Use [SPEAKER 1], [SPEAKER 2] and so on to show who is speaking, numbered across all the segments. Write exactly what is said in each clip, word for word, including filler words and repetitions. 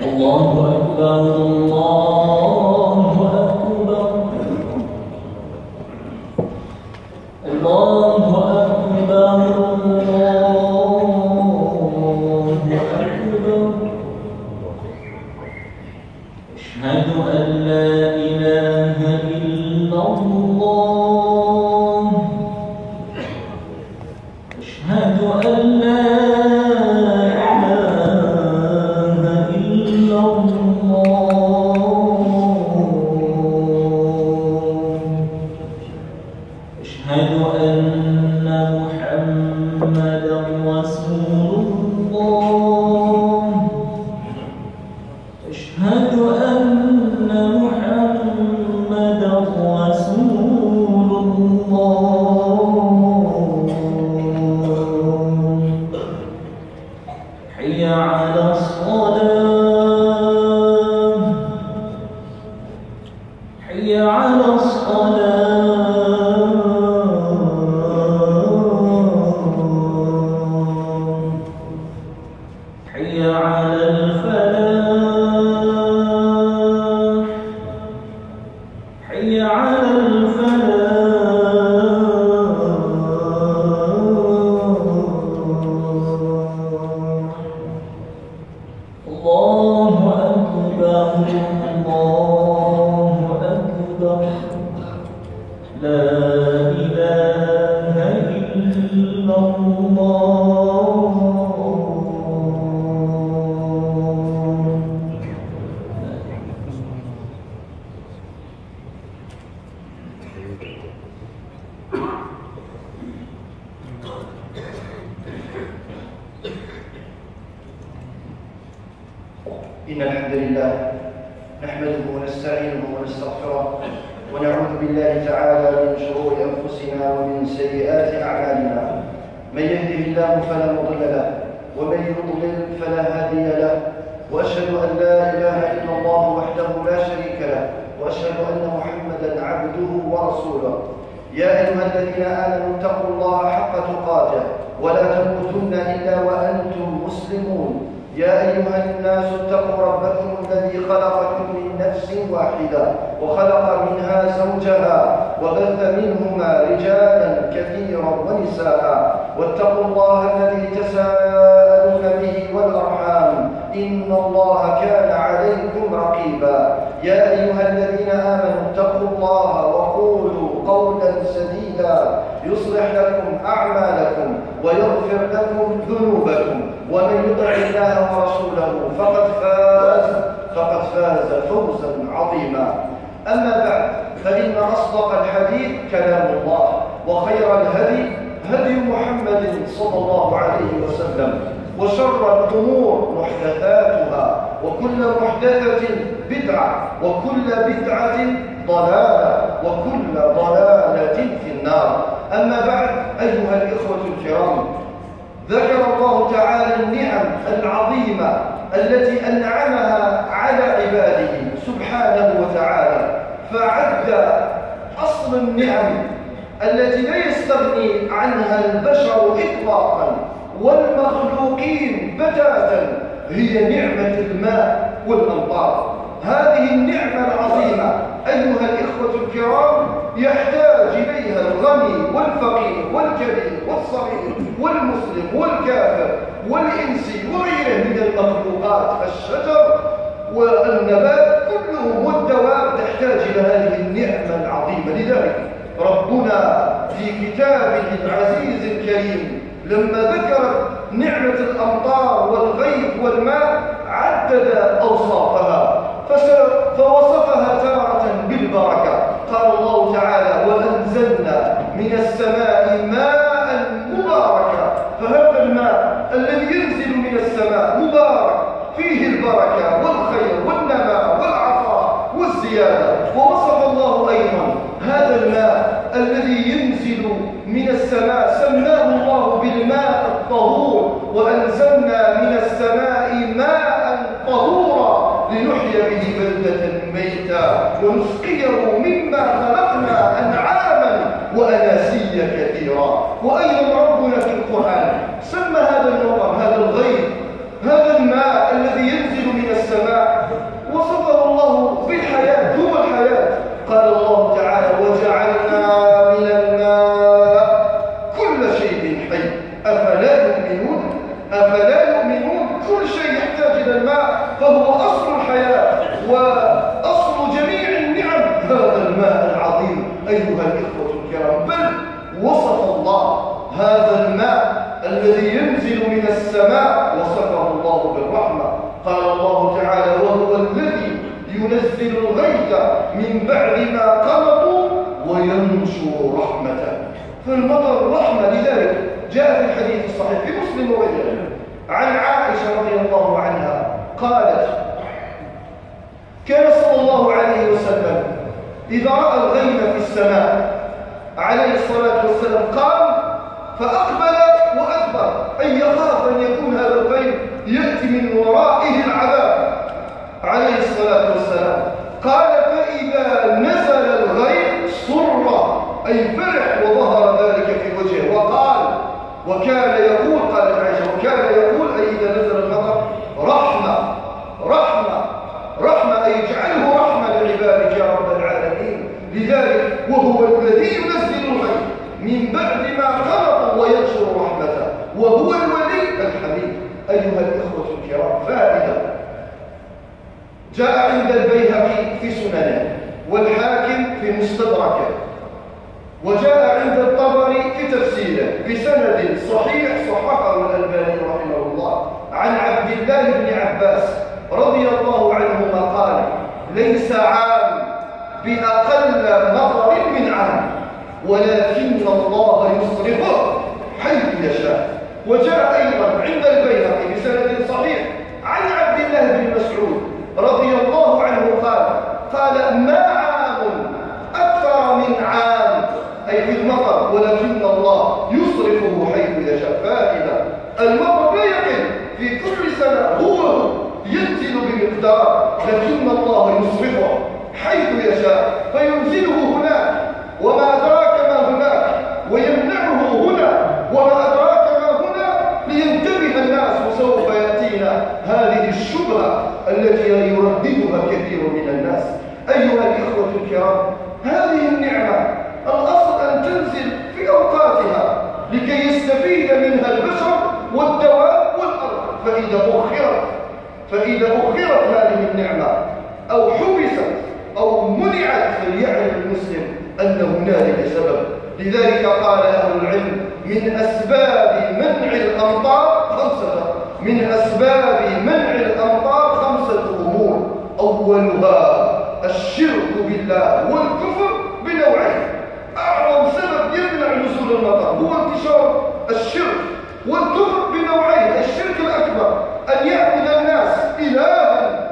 [SPEAKER 1] إن الحمد لله نحمده ونستعينه ونستغفره ونعوذ بالله تعالى من شرور أنفسنا ومن سيئات أعمالنا. من يهده الله فلا مضل له ومن يضلل فلا هادي له، وأشهد أن لا إله إلا الله وحده لا شريك له، وأشهد أن محمدا عبده ورسوله. يا أيها الذين آمنوا اتقوا الله حق تقاته ولا تموتن إلا وأنتم مسلمون. يا أيها الناس اتقوا ربكم الذي خلقكم من نفس واحدة وخلق منها زوجها وبث منهما رجالا كثيرا ونساء، واتقوا الله الذي تساءلون به والأرحام إن الله كان عليكم رقيبا. يا أيها الذين آمنوا اتقوا الله وقولوا قولا سديدا يصلح لكم أعمالكم ويغفر لكم ذنوبكم، ومن يطع الله ورسوله فقد فاز فقد فاز فوزا عظيما. أما بعد، فإن أصدق الحديث كلام الله، وخير الهدي هدي محمد صلى الله عليه وسلم، وشر الأمور محدثاتها، وكل محدثة بدعة، وكل بدعة ضلالة، وكل ضلالة في النار. أما بعد، أيها الإخوة الكرام، ذكر الله تعالى النعم العظيمة التي أنعمها على عباده سبحانه وتعالى، فعد أصل النعم التي لا يستغني عنها البشر إطلاقا والمخلوقين بتاتا، هي نعمة الماء والأمطار. هذه النعمة العظيمة أيها الإخوة الكرام يحتاج إليها الغني والفقير والكبير والصغير والمسلم والكافر والإنسي وغيره من المخلوقات، الشجر والنبات كلهم والدواب تحتاج إلى هذه النعمة العظيمة. لذلك ربنا في كتابه العزيز الكريم لما ذكر نعمة الأمطار والغيث والماء عدد أوصافها فوصفها تارة بالبركة. قال الله تعالى: وأنزلنا من السماء ماء مباركا. فهذا الماء الذي ينزل من السماء مبارك، فيه البركة والخير والنماء والعطاء والزيادة. ووصف الله أيضا هذا الماء الذي ينزل من السماء، سماه الله بالماء الطهور: وأنزلنا من السماء ماء طهورا لنحيي به بلدة ميتا ونسقيه مما خلقنا أنعاما وأناسيا كثيرا. وأيضا ربنا في القرآن سمى هذا المطر، هذا الغيث، هذا الماء الذي ينزل من السماء أفلا يؤمنون أفلا يؤمنون كل شيء يحتاج إلى الماء، فهو أصل الحياة وأصل جميع النعم. هذا الماء العظيم أيها الإخوة الكرام، بل وصف الله هذا الماء الذي ينزل من السماء، وصفه الله بالرحمة. قال الله تعالى: وهو الذي ينزل الغيث من بعد ما قنطوا وينشر رحمته. فالمطر رحمة. لذلك جاء في الحديث الصحيح في مسلم وغيره عن عائشة رضي الله عنها قالت: كان صلى الله عليه وسلم إذا رأى الغيث في السماء عليه الصلاة والسلام قام فأقبل وأدبر، أي يخاف أن يكون هذا الغيث يأتي من ورائه العذاب عليه الصلاة والسلام. قال: فإذا نزل الغيث سر، أي فرح وظهر ذلك في وجهه، وقال وكان يقول، قالت عائشة: وكان يقول أي إذا نزل المطر رحمة رحمة رحمة، أي اجعله رحمة لعبادك يا رب العالمين. لذلك وهو الذي ينزل الغيث من بعد ما قنطوا وينشر رحمته، وهو الولي الحميد. أيها الإخوة الكرام، فائدة جاء عند البيهقي في سننه والحاكم في مستدركه، وجاء عند الطبري في تفسيره بسند صحيح صححه الألباني رحمه الله عن عبد الله بن عباس رضي الله عنهما قال: ليس عام بأقل مطر من عام، ولكن الله يصرفه حيث يشاء. وجاء أيضا عند البيهقي بسند صحيح عن عبد الله بن مسعود رضي الله عنه قال: قال: ما عام أكثر من عام، أي في المطر، ولكن الله يصرفه حيث يشاء. فائدة: المطر لا يقل في كل سنة، هو ينزل بمقدار، لكن الله يصرفه حيث يشاء، فينزله هناك وما أدراك ما هناك، ويمنعه هنا وما أدراك ما هنا، لينتبه الناس. وسوف يأتينا هذه الشبهة التي يرددها كثير من الناس. أيها الإخوة الكرام، هذه النعمة الأصل أن تنزل في أوقاتها لكي يستفيد منها البشر والدواب والأرض. فإذا أخرت فإذا أخرت هذه النعمة أو حبست أو منعت، فليعلم المسلم أن هنالك سبب. لذلك قال أهل العلم: من أسباب منع الأمطار خمسة من أسباب منع الأمطار خمسة أمور. أولها الشرك بالله والكفر بنوعين. أعظم سبب يمنع نزول المطر هو انتشار الشرك والكفر بنوعين. الشرك الأكبر أن يعبد الناس إلها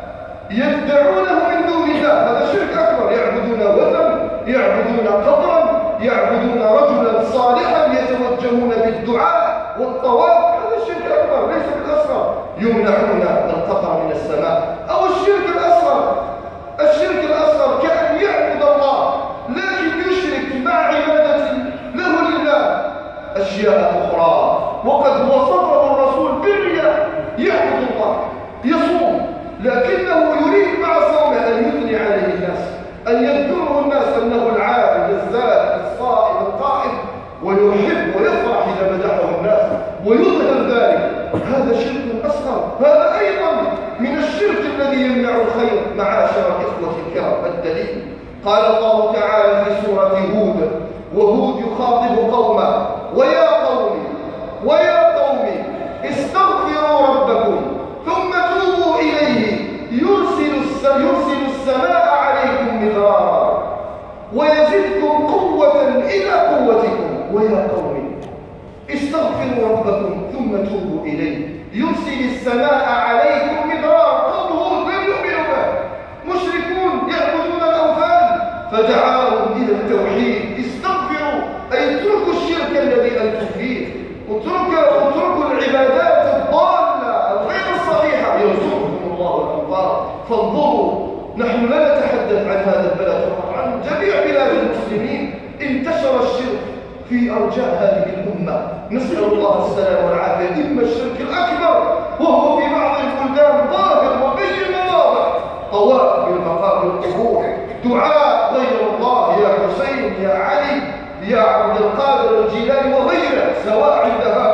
[SPEAKER 1] يدعونه من دون الله، هذا شرك أكبر. يعبدون وثن، يعبدون قبرا، يعبدون رجلا صالحا، يتوجهون بالدعاء والطواف، هذا الشرك الأكبر ليس بالأصغر. يمنعون القطر من السماء. أو الشرك الأصغر الشرك الأصغر كأن يعبد الله لكن يشرك مع عبادة له لله أشياء أخرى، وقد وصفه الرسول بالرياء. يعبد الله، يصوم، لكنه يريد مع صومه أن يثني عليه الناس، أن يذكره الناس أنه العابد الزاهد الصائم القائم، ويحب ويفرح إذا مدحه الناس ويظهر ذلك. هذا شرك أصغر. هذا أيضا من الشرك الذي يمنع الخير. معاشر الإخوة الكرام، الدليل قال الله تعالى في سورة هود: وهود يخاطب قومه: ويا قوم ويا قوم استغفروا ربكم ثم توبوا إليه يرسل يرسل السماء عليكم مدرارا ويزدكم قوة إلى قوتكم. ويا قوم استغفروا ربكم ثم توبوا إليه يرسل السماء عليكم مدرارا. قومه لم يؤمنوا به، مشركون يعبدون الأوثان، فدعاهم إلى التوحيد. استغفروا أي اتركوا الشرك الذي أنتم فيه، اتركوا اتركوا العبادات الضالة الغير الصحيحة، يرزقكم الله الأمطار. فانظروا، نحن لا نتحدث عن هذا البلد فقط، عن جميع بلاد المسلمين انتشر الشرك في أرجاء هذه الأمة. نسأل الله السلامة والعافية. إما الشرك الأكبر وهو في بعض البلدان ظاهر وبين واضح، طواف بالمقابر القبور، دعاء غير الله، يا حسين يا علي يا عبد القادر الجيلاني وغيره، سواء عند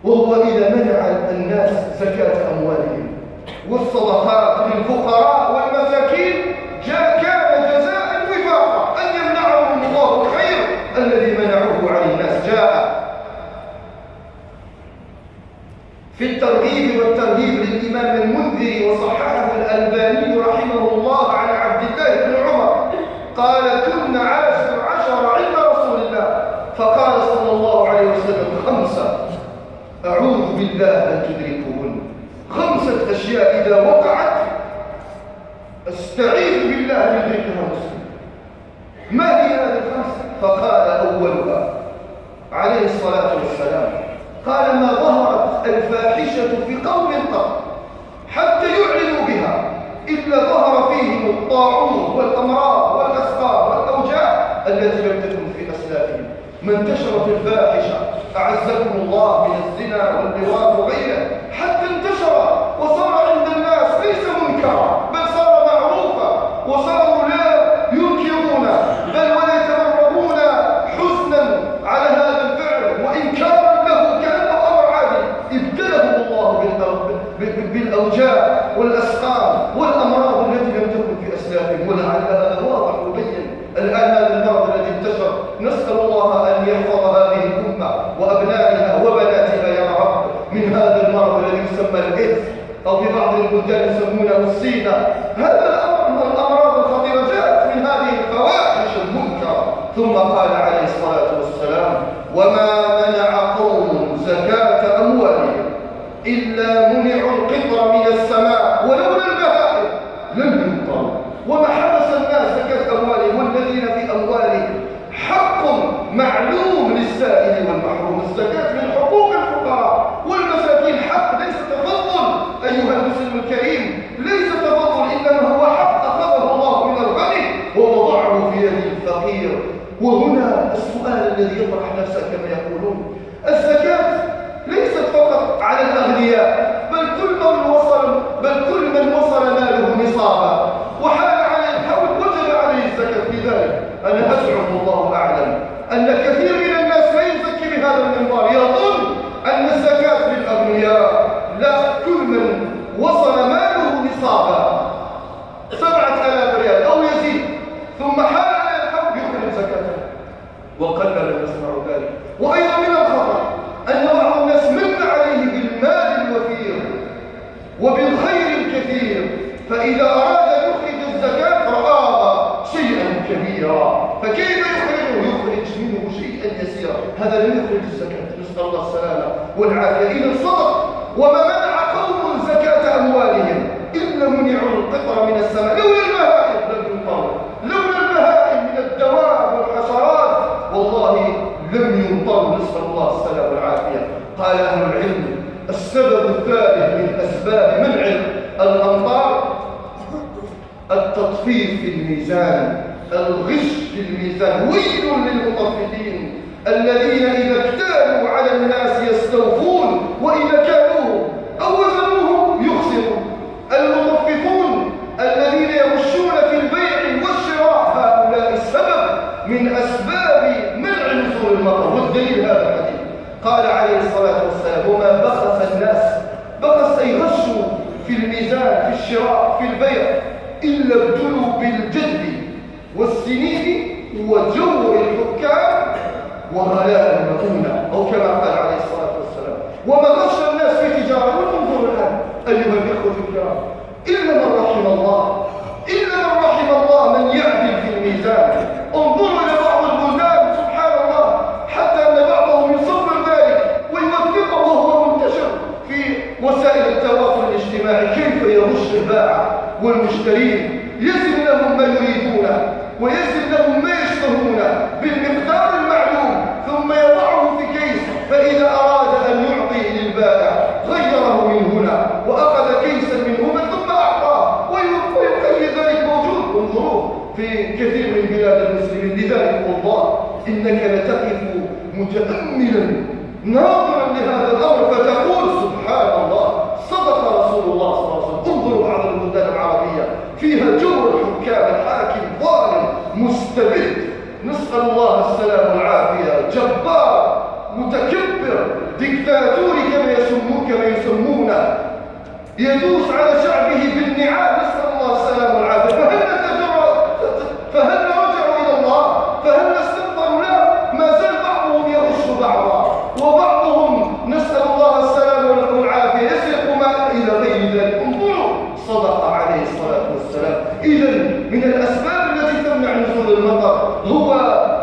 [SPEAKER 1] وهو إذا منع الناس زكاة أموالهم والصدقات للفقراء والمساكين جاء كان جزاء وفاقا أن يمنعهم الله الخير الذي منعوه عن الناس. جاء في الترغيب والترهيب للإمام المنذري وصححه الألباني رحمه الله عن عبد الله بن عمر قال: كنا عاشر عشر عند رسول الله فقال صلى الله عليه وسلم: خمسة أعوذ بالله أن تدركوهن. خمسة أشياء إذا وقعت استعيذ بالله أن يدركها مسلم. ما هي هذه الخمسة؟ فقال: أولها عليه الصلاة والسلام قال: ما ظهرت الفاحشة في قوم قط حتى يعلنوا بها إلا ظهر فيهم الطاعون والأمراض والأسقام والأوجاع التي لم تكن في أسلافهم. ما انتشرت الفاحشة أعزكم الله من الزنا واللواط وغيره حتى انتشر وصار عند الناس ليس منكرا بل صار معروفا، وصاروا لا ينكرون بل ولا يتمرغون حزنا على هذا الفعل وإنكارا له كأنه أمر عادي. ابتلهم الله بالأوجاع والأسقام والأمراض التي لم تكن في أسلافهم، ولعل هذا واضح وبين الآن هذا المرض الذي انتشر. نسأل الله أن يحفظ هذه الأمة وأبنائها وبناتها يا رب من هذا المرض الذي يسمى الإيدز أو في بعض البلدان يسمونه السيدا. هذا الأمر من الأمراض الخطيرة جاءت من هذه الفواحش المنكرة. ثم قال عليه الصلاة والسلام: وما منع قوم زكاة أموالهم إلا منعوا القطر من السماء ولولا البهائم لم يمطروا. وما حبس الناس زكاة أموالهم والذين في أموالهم حق معلوم للسائل والمحروم. الزكاة من حقوق الفقراء والمساكين، حق ليس تفضل أيها المسلم الكريم، ليس تفضل إنما هو حق أخذه الله من الغني ووضعه في يد الفقير. وهنا السؤال الذي يطرح نفسه كما يقولون: الزكاة ليست فقط على الأغنياء بل كل من وصل بل كل من وصل ماله نصابا وحال عليه الحول وجب عليه الزكاة. لذلك أنا أزعم والله أعلم أن كثير من الناس لا يزكي بهذا المنظار، يظن أن الزكاة للأغنياء. لا، كل من وصل ماله نصابا سبعة آلاف ريال أو يزيد ثم حال عليه الحول يخرج زكاته، وقلل نسمع ذلك. وأيضا من الخطأ أن بعض الناس من عليه بالمال الوفير وبالخير الكثير، فإذا أراد أن يخرج الزكاة رآها شيئا كبيرا، فكيف يخرجه؟ يخرج منه شيئا يسيرا، هذا لم يخرج الزكاة. نسأل الله السلامة والعافية. إذا صدق: وما منع قوم زكاة أموالهم إلا منعوا القطر من السماء. لولا البهائم لم يمطروا، لولا البهائم من الدواب والحشرات والله لم يمطروا. نسأل الله السلامة والعافية. قال أهل العلم: السبب الثالث من أسباب منع الأمطار التطفيف في الميزان، الغش في الميزان. ويل للمطففين الذين إذا اكتالوا على الناس يستوفون وإذا كالوهم أو وزنوهم يخسرون. المطففون الذين يغشون في البيع والشراء هؤلاء السبب من أسباب منع نزول المطر. والدليل هذا الحديث قال عليه الصلاة والسلام: وما بخس الناس، بخس أي غشوا في الميزان في الشراء في البيع، إلا ابتلوا بالجد والسنين وجور الحكام وغلاء المؤونة، أو كما قال عليه الصلاة والسلام. وما غش الناس في تجارة. وانظروا الآن أيها الإخوة الكرام، إلا من رحم الله، إلا من رحم الله من يعدل في الميزان. انظروا إلى بعض البلدان سبحان الله حتى أن بعضهم يصور ذلك ويوثقه وهو منتشر في وسائل التواصل الاجتماعي، كيف يغش البائع والمشترين، يزن لهم ما يريدونه ويزن لهم ما يشتهون بالمقدار المعلوم ثم يضعه في كيس، فإذا أراد أن يعطي للبائع غيره من هنا وأخذ كيسا من هنا ثم أعطاه، ويقل ذلك موجود. انظروا في كثير من بلاد المسلمين. لذلك والله إنك لتقف متأملا ناظرا لهذا الأمر فتقول سبحان الله، صدق رسول الله صلى الله عليه وسلم. انظروا بعض البلدان العربية فيها جور الحكام، الحاكم ظالم مستبد، نسأل الله السلام والعافية، جبار متكبر ديكتاتوري يدوس على شعبه بالنعال، نسأل الله السلامة والعافية. فهل نتجرأ؟ فهل رجعوا إلى الله؟ فهل استغفروا؟ لا، ما زال بعضهم يغش بعضا، وبعضهم نسأل الله السلامة والعافية يسرق ما إلى غير ذلك. انظروا، صدق عليه الصلاة والسلام. إذا من الأسباب التي تمنع نزول المطر هو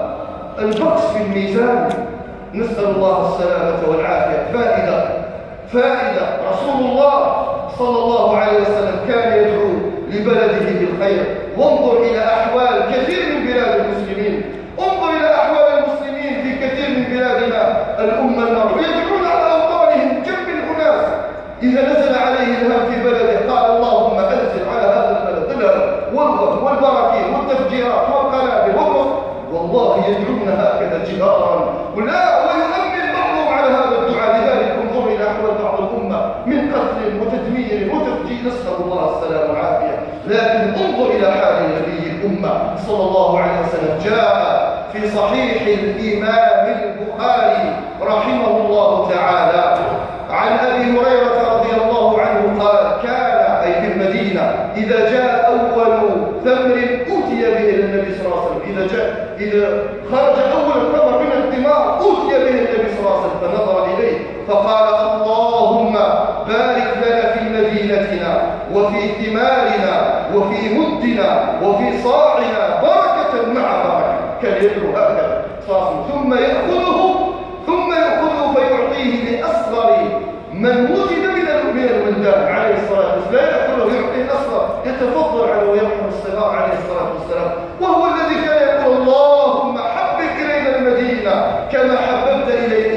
[SPEAKER 1] البخس في الميزان، نسأل الله السلامة والعافية. فائدة فائدة رسول الله صلى الله عليه وسلم كان يدعو لبلده بالخير. وانظر إلى أحوال كثير من بلاد المسلمين، انظر إلى أحوال المسلمين في كثير من بلادنا الأمة المرء يدعون على أوطانهم. كم من أناس إذا نزل عليه الهم في بلده قال اللهم أنزل على هذا البلد الهم والغم والبراكين والتفجيرات والقنابل والرصد، والله يدعون هكذا جهارا ولا ويؤمن بعضهم على هذا الدعاء. لذلك انظر إلى أحوال بعض الأمة من قتل وتدمير وتفجير، نسأل الله السلامة والعافية. لكن انظر إلى حال نبي الأمة صلى الله عليه وسلم. جاء في صحيح الإمام البخاري رحمه الله تعالى عن أبي هريرة رضي الله عنه قال كان أي في المدينة إذا جاء أول ثمر أوتي به النبي صلى الله عليه وسلم، إذا جاء إذا خرج أول ثمر من الثمار أوتي به النبي صلى الله عليه وسلم، فنظر إليه فقال اللهم بارك لنا في مدينتنا وفي ثمارنا وفي مدنا وفي صاعنا بركة مع بركة. كان يدعو هكذا ثم يأخذه ثم يأخذه فيعطيه لأصغر من وجد من الولدان عليه الصلاة والسلام. لا يأكله، يعطيه الأصغر، يتفضل عنه ويرحم الصغار عليه الصلاة والسلام. وهو الذي كان يقول اللهم حبب إلينا المدينة كما حببت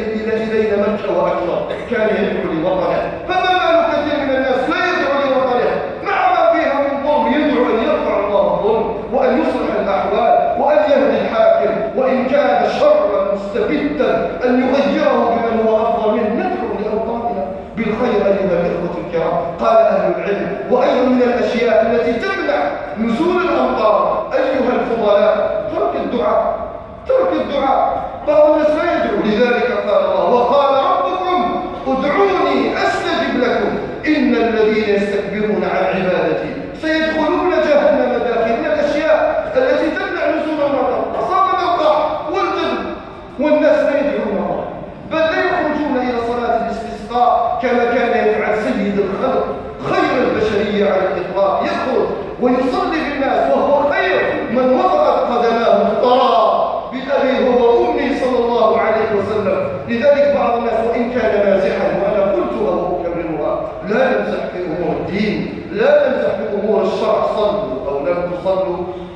[SPEAKER 1] إلينا مكة وأكثر. كان يدعو لوطنه. فما بال كثير من الناس لا يدعو لوطنه مع ما فيها من ظلم، يدعو أن يرفع الله الظلم وأن يصلح الأحوال وأن يهدي الحاكم، وإن كان شرا مستبدا أن يغيره بمن هو أفضل منه. ندعو لأوطاننا بالخير أيها الإخوة الكرام. قال أهل العلم وأيضا من الأشياء التي تمنع نزول الأمطار أيها الفضلاء ترك الدعاء. ترك الدعاء، بعض الناس لا يدعو. لذلك قال الله وقال ربكم ادعوني أستجب لكم إن الذين يستكبرون عن عبادتي سيدخلون جهنم داخل. من الأشياء التي تمنع نزول المطر أصابنا القحط والجذب والناس لا يدعون الله، بل لا يخرجون إلى صلاة الاستسقاء كما كان يفعل سيد الخلق خير البشرية على الإطلاق، يخرج ويصلي بالناس وهو خير من وضعت قدماه الطرى بأبي هو وأمي صلى الله عليه وسلم. لذلك بعض الناس وإن كان مازحا وأنا قلت أو أكررها لا نمزح في أمور الدين، لا نمزح في أمور الشرع. صلوا أو لم تصلوا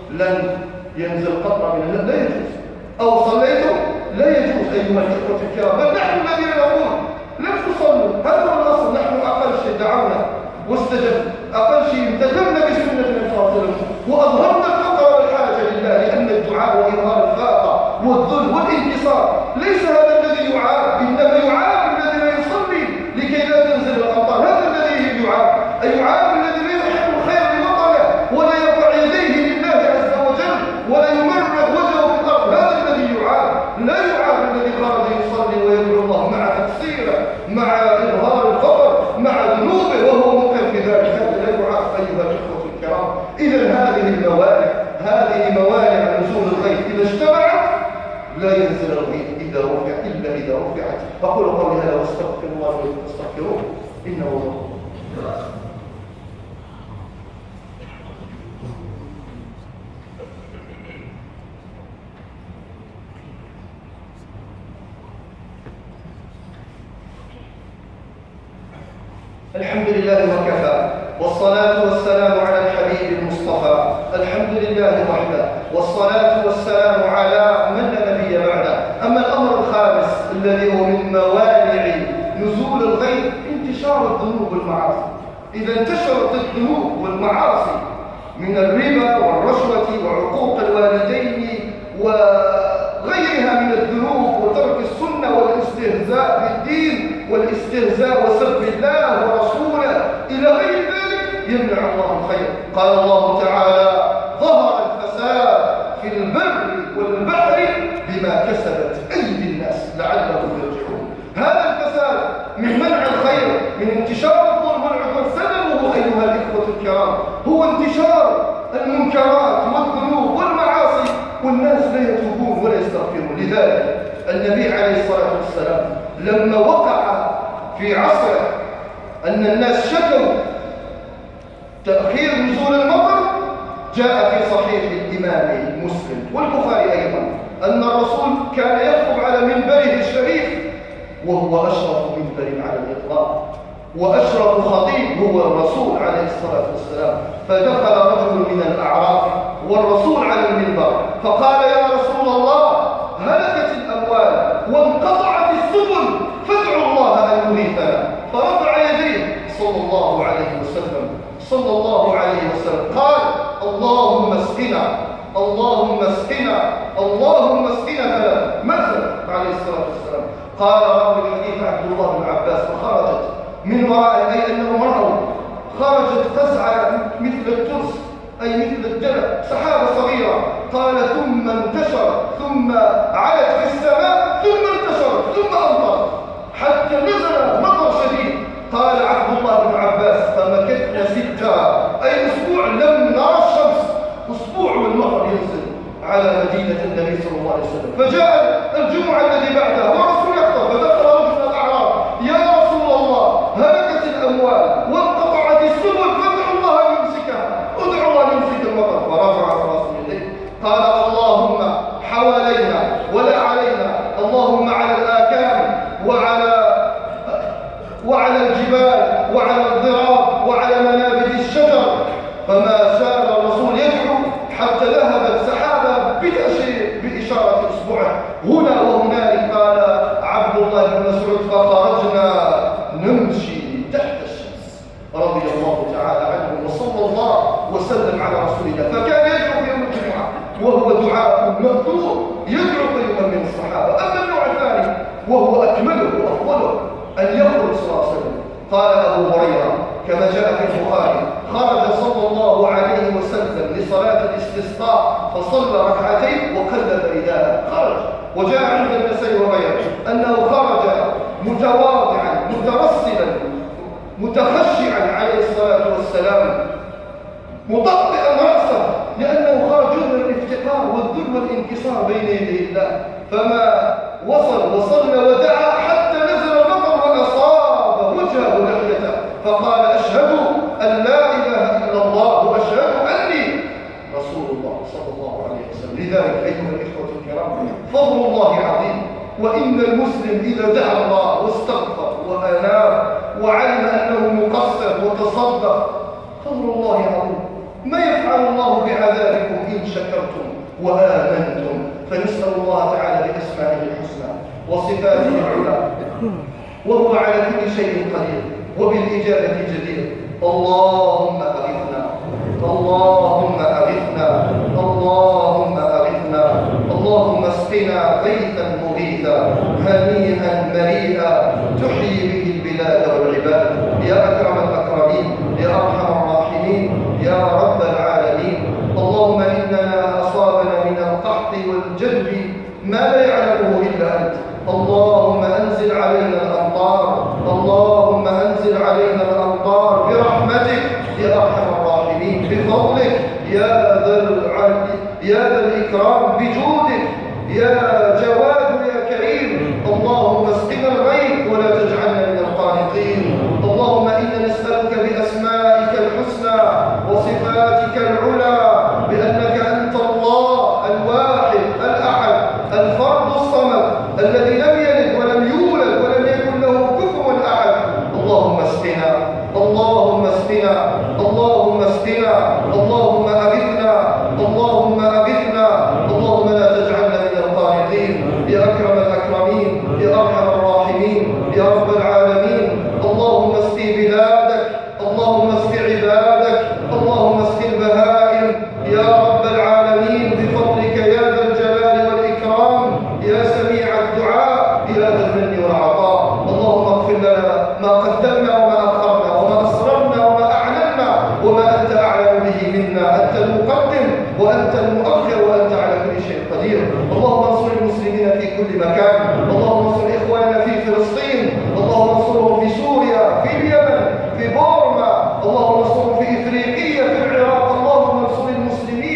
[SPEAKER 1] لن ينزل قطرة من الله، لا يجوز. أو صليتم لا يجوز أيها الإخوة الكرام. بل نحن الذين نقول لم تصلوا، هذا هو الأصل. نحن أقل شيء دعونا واستجبنا، أقل شيء التزمنا بسنة النبي صلى الله عليه وسلم وأظهرنا الفقر والحاجة لله، لأن الدعاء وإظهار الفاقة والذل والانكسار ليس هذا الذي يعاب، إنما يعاب الذي لا يصلي لكي لا تنزل الأمطار. هذا الذي يعاب، أي يعاب الذي لا يحب الخير لوطنه ولا يرفع يديه لله عز وجل ولا يمرغ وجهه في الأرض. هذا الذي يعاب، لا يعاب الذي خرج يصلي ويدعو الله مع تقصيره مع إظهار الفقر مع ذنوبه وهو مقيم في ذلك. هذا لا يعاب أيها الإخوة الكرام. إذا هذه الموانع، هذه موانع نزول الغيث إذا اجتمعت لا ينزل الغيث إذا رفع إلا إذا رفعت. أقول قولي هذا واستغفر الله ولكم فاستغفروه إنه هو الغفور. الحمد لله وكفى، والصلاة والسلام على الحبيب المصطفى. الحمد لله وحده، والصلاة والسلام على من لا نبي بعده. أما الأمر الخامس الذي هو من موانع نزول الغيث انتشار الذنوب والمعاصي. إذا انتشرت الذنوب والمعاصي من الربا والرشوة وعقوق الوالدين وغيرها من الذنوب وترك السنة والاستهزاء بالدين والاستهزاء وسب الله ورسوله إلى غير ذلك يمنع الله الخير. قال الله تعالى ظهر الفساد في البر والبحر بما كسبت أيدي الناس لعلهم يرجعون. هذا الفساد من منع الخير، من انتشار الظلم والعدوان، سبب والمنكرات والذنوب والمعاصي، والناس لا يتوبون ولا يستغفرون. لذلك النبي عليه الصلاة والسلام لما وقع في عصره أن الناس شكوا تأخير نزول المطر، جاء في صحيح الإمام مسلم والبخاري أيضا أن الرسول كان يخطب على منبره الشريف وهو أشرف منبر على الإطلاق، وأشرف خطيب هو الرسول عليه الصلاة والسلام. فدخل رجل من الأعراب والرسول على المنبر فقال: يا رسول الله، هلكت الأموال وانقطعت السبل، فادعوا الله أن يغيثنا. فرفع يديه صلى الله عليه وسلم صلى الله عليه وسلم قال: اللهم اسقنا، اللهم اسقنا، اللهم اسقنا ثلاث. ماذا عليه الصلاة والسلام؟ قال راوي الحديث عبد الله بن عباس: فخرجت من وراء، أي أنهم رأوا، خرجت تسعى مثل الترس أي مثل الدرع، سحابة صغيرة. قال: ثم انتشر، ثم علت في السماء، ثم انتشر، ثم أمطر حتى نزل مطر شديد. قال عبد الله بن عباس: فمكثنا ستة، أي أسبوع لم نرى الشمس، أسبوع والمطر ينزل على مدينة النبي صلى الله عليه وسلم. فجاء الجمعة الذي بعدها والرسول يخطب، فدخل رجل من الأعراب: يا رسول الله، هلكت الأموال وانقطعت السبل، فادعوا الله أن يمسكها، ادعوا الله أن يمسك المطر. فرفع راسه يديه قال: اللهم حوالينا ولا علينا، اللهم على الآكام وعلى وعلى الجبال وعلى الضراب وعلى منابت الشجر. فما زال الرسول يدعو حتى ذهبت سحابة بتأشير بإشارة إصبعه هنا وهنالك. قال عبد الله بن مسعود: فخرجنا نمشي تحت الشمس رضي الله تعالى عنه وصلى الله وسلم على رسول الله. فكان يدعو في يوم الجمعة وهو دعاء مقدور يدعو قيما من الصحابة. أما النوع الثاني وهو أكمله وأفضله أن يخرج صلى الله عليه وسلم. قال أبو هريرة كما جاء في البخاري: خرج صلى الله عليه وسلم لصلاة الاستسقاء فصلى ركعتين وقلب رداءه. خرج. وجاء عند النسائي وغيره أنه خرج متواضعا مترسلا متخشعا عليه الصلاة والسلام مطبئا رأسه، لأنه خرج من الافتقار والذل والانكسار بين يدي الله. فما وصل وصلى ودعا حتى نزل المطر وأصاب وجهه ولحيته، فقال: أشهد أن لا إله إلا الله وأشهد أني رسول الله صلى الله عليه وسلم. لذلك أيها الإخوة الكرام، فضل الله عظيم، وإن المسلم إذا دعا الله واستغفر وأناب وعلم أنه مقصر وتصدق، فضل الله عظيم. ما يفعل الله بعذابكم إن شكرتم وآمنتم. فنسأل الله تعالى بأسمائه الحسنى وصفاته العلى، وهو على كل شيء قدير وبالإجابة جدير. اللهم أغثنا، اللهم أغثنا، اللهم أغثنا، اللهم اسقنا غيثا مغيثا هنيئا مريئا تحيي به البلاد والعباد، يا أكرم الأكرمين، يا أرحم الراحمين، يا رب العالمين. اللهم إننا أصابنا من القحط والجدب ما لا يعلمه إلا أنت. اللهم أنزل علينا الأمطار، اللهم أنزل علينا الأمطار برحمتك يا أرحم الراحمين، بفضلك يا ذا العدل يا ذا الإكرام، بجودك يا جواد يا كريم. اللهم اسقنا الغيث ولا تجعلنا من القانطين. اللهم إنا نسألك بأسمائك الحسنى وصفاتك العلى بأنك أنت الله الواحد الأحد الفرد الصمد الذي لم يلد ولم يولد ولم يكن له كفوا أحد. اللهم اسقنا، اللهم اسقنا، اللهم اسقنا، اللهم أغثنا، اللهم أغثنا، اللهم لا تجعلنا من القانطين يا أكرم الأكرمين، يا أرحم الراحمين، يا رب العالمين. اللهم اسق بلادك، اللهم اسق عبادك، اللهم اسق البهائم يا رب العالمين، بفضلك يا ذا الجلال والإكرام، يا سميع الدعاء، يا ذا المن والعطاء. اللهم اغفر لنا ما قدمنا وما أخرنا وما أسررنا وما أعلنا وما أنت أعلم به منا. أنت المقدم وأنت المؤخر وأنت على كل شيء قدير. اللهم انصر المسلمين في كل مكان، اللهم انصر إخواننا في فلسطين، اللهم انصرهم في سوريا، في اليمن، في بورما، اللهم انصرهم في إفريقيا، في العراق. اللهم انصر المسلمين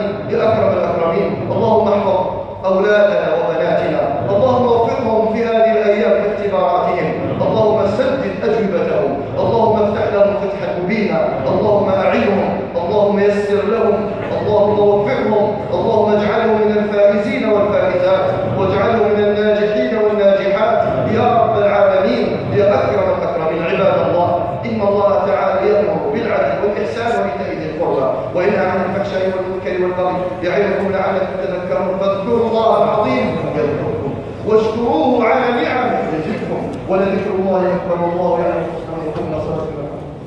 [SPEAKER 1] يا أكرم الأكرمين. اللهم احفظ أولادنا وبناتنا، اللهم وفقهم في هذه الأيام في اختباراتهم، اللهم سدد أجوبتهم، اللهم افتح لهم فتحا مبينا، اللهم أعينهم، اللهم يسر لهم، اللهم وفقهم، اللهم اجعلهم من الفائزين والفائزات، واجعلهم من الناجحين والناجحات يا رب العالمين يا أكرم الأكرمين. عباد الله، إن الله تعالى يأمر بالعدل والإحسان وإيتاء ذي القربى وينهى عن الفحشاء والمنكر والبغي يعظكم لعلكم تذكرون. فاذكروا الله العظيم يذكركم واشكروه على نعمه يزدكم ولذكر الله أكبر. والله يعلم مصلحتكم وصلاتكم.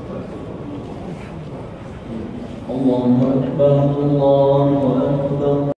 [SPEAKER 2] الله أكبر الله أكبر.